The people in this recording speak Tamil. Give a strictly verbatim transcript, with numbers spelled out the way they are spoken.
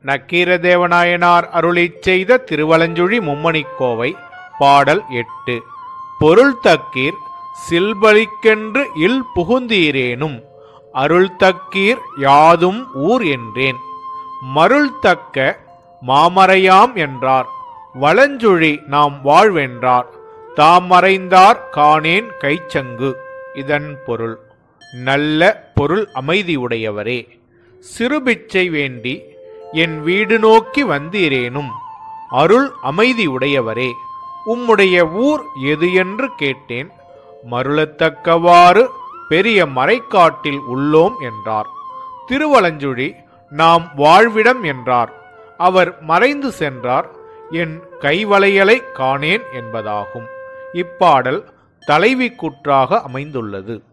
நக்கீரதேவநாயனார் அருளிச் செய்த திருவலஞ்சுழி மும்மணிக்கோவை. பாடல் எட்டு. பொருள் தக்கீர் சில்பலிக்கென்று இல் புகுந்தீரேனும் அருள் தக்கீர் யாதும் ஊர் என்றேன். மருள் தக்க மாமறையாம் என்றார் வலஞ்சுழி நாம் வாழ்வென்றார் தாம் மறைந்தார் காணேன் கைச்சங்கு. இதன் பொருள்: நல்ல பொருள் அமைதியுடையவரே, சிறுபிச்சை வேண்டி என் வீடு நோக்கி வந்தீரேனும் அருள் அமைதியுடையவரே, உம்முடைய ஊர் எது என்று கேட்டேன். மருளத்தக்கவாறு பெரிய மறைக்காட்டில் உள்ளோம் என்றார். திருவலஞ்சுழி நாம் வாழ்விடம் என்றார். அவர் மறைந்து சென்றார், என் கைவளையலை காணேன் என்பதாகும். இப்பாடல் தலைவி கூற்றாக அமைந்துள்ளது.